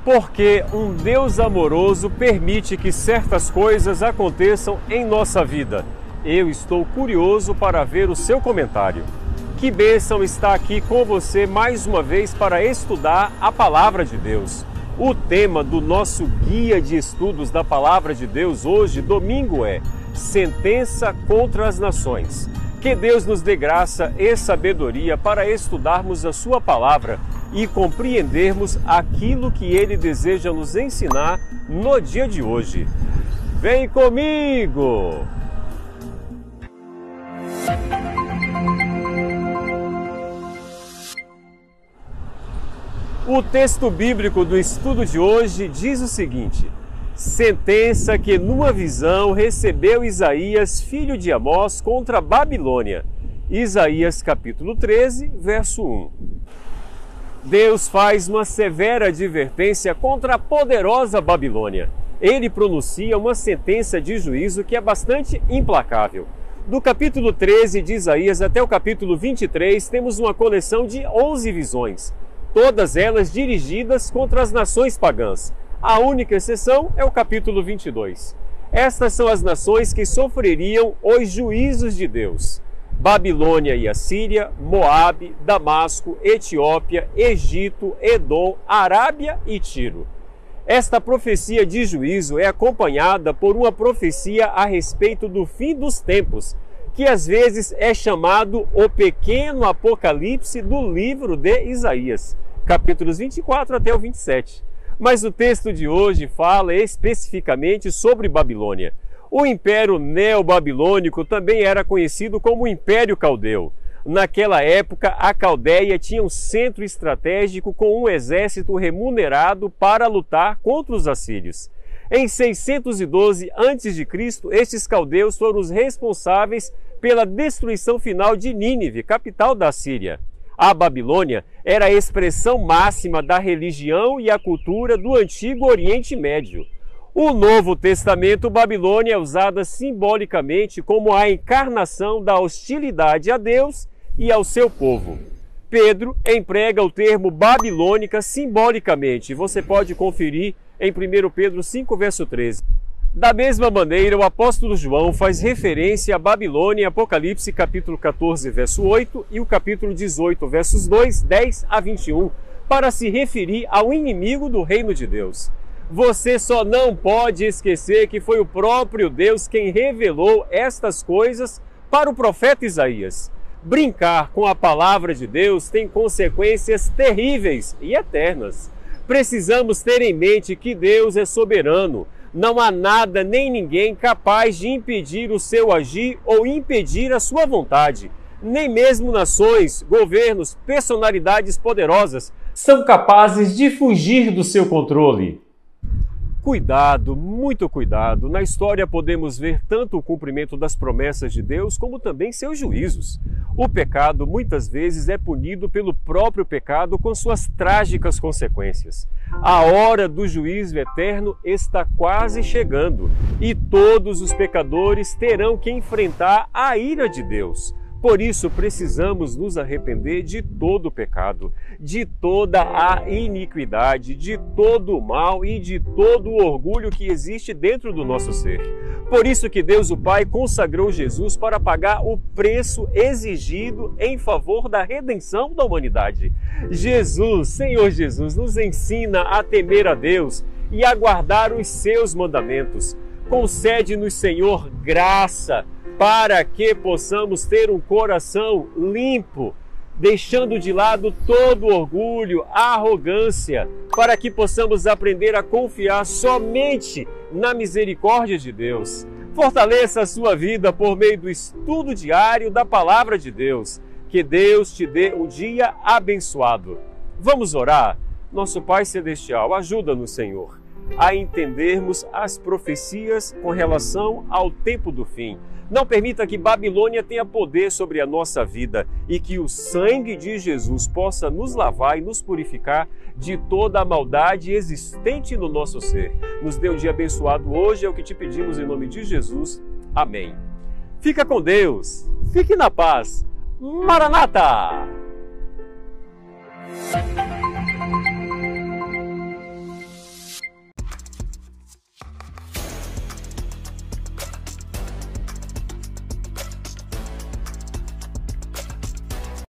Porque um Deus amoroso permite que certas coisas aconteçam em nossa vida. Eu estou curioso para ver o seu comentário. Que bênção estar aqui com você mais uma vez para estudar a Palavra de Deus. O tema do nosso guia de estudos da Palavra de Deus hoje, domingo, é Sentença contra as Nações. Que Deus nos dê graça e sabedoria para estudarmos a sua palavra e compreendermos aquilo que Ele deseja nos ensinar no dia de hoje. Vem comigo! O texto bíblico do estudo de hoje diz o seguinte: sentença que numa visão recebeu Isaías, filho de Amós, contra a Babilônia. Isaías capítulo 13, verso 1. Deus faz uma severa advertência contra a poderosa Babilônia. Ele pronuncia uma sentença de juízo que é bastante implacável. Do capítulo 13 de Isaías até o capítulo 23, temos uma coleção de 11 visões, todas elas dirigidas contra as nações pagãs. A única exceção é o capítulo 22. Estas são as nações que sofreriam os juízos de Deus: Babilônia e Assíria, Moabe, Damasco, Etiópia, Egito, Edom, Arábia e Tiro. Esta profecia de juízo é acompanhada por uma profecia a respeito do fim dos tempos, que às vezes é chamado o pequeno apocalipse do livro de Isaías, capítulos 24 até o 27. Mas o texto de hoje fala especificamente sobre Babilônia. O Império Neobabilônico também era conhecido como Império Caldeu. Naquela época, a Caldeia tinha um centro estratégico com um exército remunerado para lutar contra os assírios. Em 612 a.C., estes caldeus foram os responsáveis pela destruição final de Nínive, capital da Síria. A Babilônia era a expressão máxima da religião e a cultura do antigo Oriente Médio. O Novo Testamento, Babilônia é usada simbolicamente como a encarnação da hostilidade a Deus e ao seu povo. Pedro emprega o termo babilônica simbolicamente. Você pode conferir em 1 Pedro 5, verso 13. Da mesma maneira, o apóstolo João faz referência à Babilônia em Apocalipse capítulo 14, verso 8 e o capítulo 18, versos 2, 10 a 21, para se referir ao inimigo do reino de Deus. Você só não pode esquecer que foi o próprio Deus quem revelou estas coisas para o profeta Isaías. Brincar com a palavra de Deus tem consequências terríveis e eternas. Precisamos ter em mente que Deus é soberano. Não há nada nem ninguém capaz de impedir o seu agir ou impedir a sua vontade. Nem mesmo nações, governos, personalidades poderosas são capazes de fugir do seu controle. Cuidado, muito cuidado. Na história podemos ver tanto o cumprimento das promessas de Deus como também seus juízos. O pecado muitas vezes é punido pelo próprio pecado com suas trágicas consequências. A hora do juízo eterno está quase chegando e todos os pecadores terão que enfrentar a ira de Deus. Por isso, precisamos nos arrepender de todo o pecado, de toda a iniquidade, de todo o mal e de todo o orgulho que existe dentro do nosso ser. Por isso que Deus o Pai consagrou Jesus para pagar o preço exigido em favor da redenção da humanidade. Jesus, Senhor Jesus, nos ensina a temer a Deus e a guardar os seus mandamentos. Concede-nos, Senhor, graça, para que possamos ter um coração limpo, deixando de lado todo orgulho, arrogância, para que possamos aprender a confiar somente na misericórdia de Deus. Fortaleça a sua vida por meio do estudo diário da Palavra de Deus. Que Deus te dê um dia abençoado. Vamos orar? Nosso Pai Celestial, ajuda-nos, Senhor, a entendermos as profecias com relação ao tempo do fim. Não permita que Babilônia tenha poder sobre a nossa vida e que o sangue de Jesus possa nos lavar e nos purificar de toda a maldade existente no nosso ser. Nos dê um dia abençoado hoje, é o que te pedimos em nome de Jesus. Amém. Fica com Deus, fique na paz. Maranata!